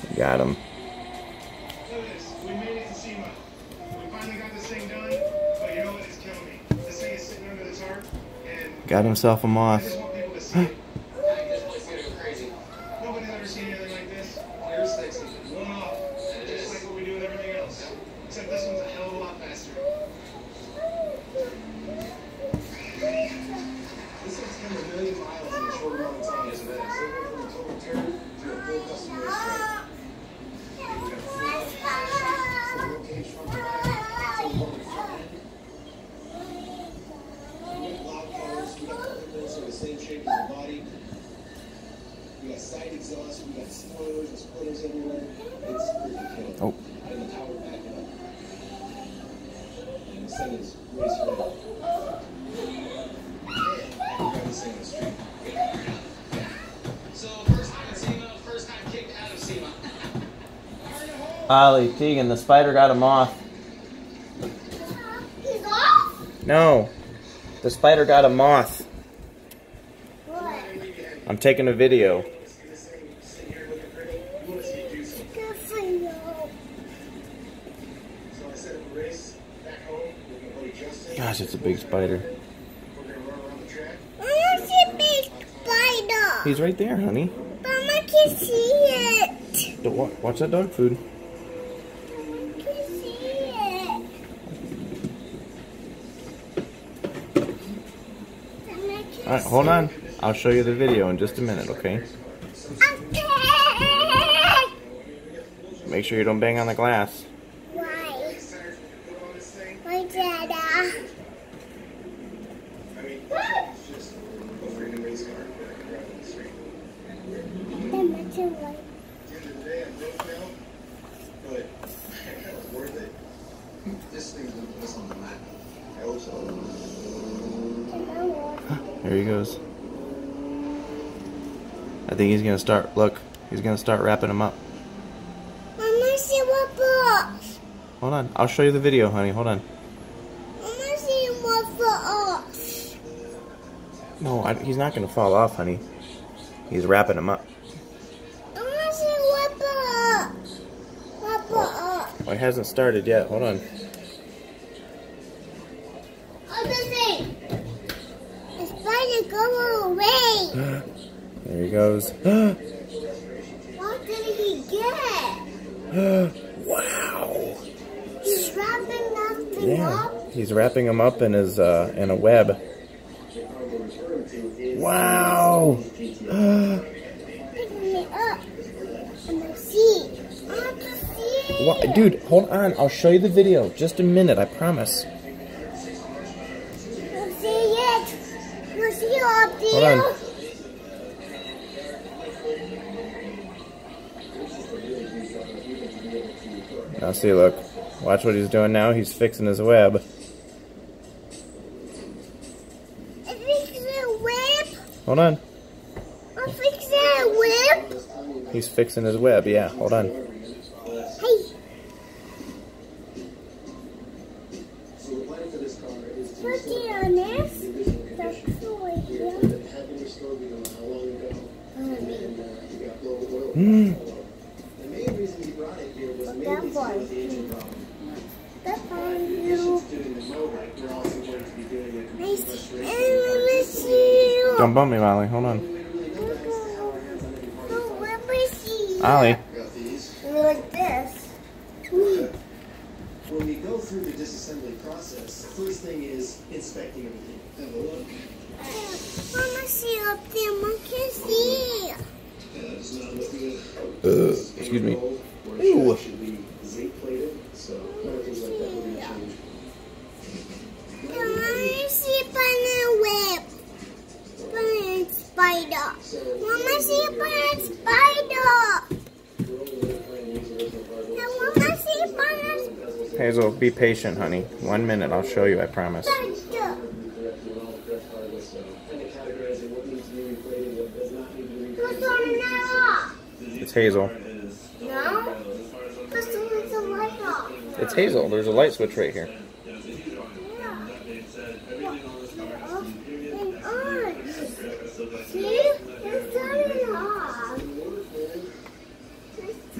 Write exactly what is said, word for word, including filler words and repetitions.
Got him. We made it to SEMA. We finally got this thing done, but you know what? It's killing me. This thing is sitting under the tarp, and Got himself a I moth. just want people to see it. This place is gonna go crazy. Nobody's ever seen anything like this. Here's sexy. One off. Just like what we do with everything else. Except this one's a hell of a lot faster. This thing's come a million miles in a short amount of time. Yes, it is. From a total turn to a full custom racetrack. We got a full full cage front to back, full motor front end. We got loud colors. We got particles that are the same shape as the body. We got side exhaust. We got spoilers and splitters everywhere. It's freaking killer. Oh. And the power backing up. And this thing is race ready. Ollie, Tegan, the spider got a moth. He's off? No, the spider got a moth. What? I'm taking a video. Good for you. Gosh, it's a big spider. I want to see a big spider. He's right there, honey. Mama can see it. Don't wa- Watch that dog food. I can see it. Mama can Alright, hold on. I'll show you the video in just a minute, okay? Okay. Make sure you don't bang on the glass. Why? Why, Dada? That much of light. There he goes. I think he's gonna start, look, he's gonna start wrapping him up. Mama, see what box. Hold on, I'll show you the video, honey, hold on. Mama, see what for us. No, I, he's not gonna fall off, honey. He's wrapping him up. Mama, see what box. What box. Oh, it hasn't started yet, hold on. Other thing. The spider go away. There he goes. What did he get? Wow. He's wrapping nothing Yeah, up. he's wrapping him up in his uh, in a web. Wow. Picking it up. And I see. I want to see. What? Dude, hold on. I'll show you the video. Just a minute, I promise. We'll see it. We'll see it up there. Hold on. Now see, look. Watch what he's doing now. He's fixing his web. I fix the whip. Hold on. I fix the whip. He's fixing his web. Yeah, hold on. Hey. Put it on this. That's the way here. Mm. The main reason he brought it here was mainly That to one. do with the engine problem. That's on In addition you. to doing the motor, we're also going to be doing a complete Nice. restoration. And let me see you. Don't bump me, Molly. Hold on. Oh, let me see you. Ollie. Got these. Like this. When we go through the disassembly process, the first thing is inspecting everything. Have a look. Mama, see up there. Mom can see. Uh, it's not looking Uh, excuse me. Ew. It should be zinc plated, so everything like that will be changed. Come on, see banana whip. Banana spider. Mama, see banana spider. Now, Mama, see banana Hazel, be patient, honey. One minute, I'll show you, I promise. spider. What's on now? It's Hazel. No? Because there was a light off. It's Hazel. There's a light switch right here.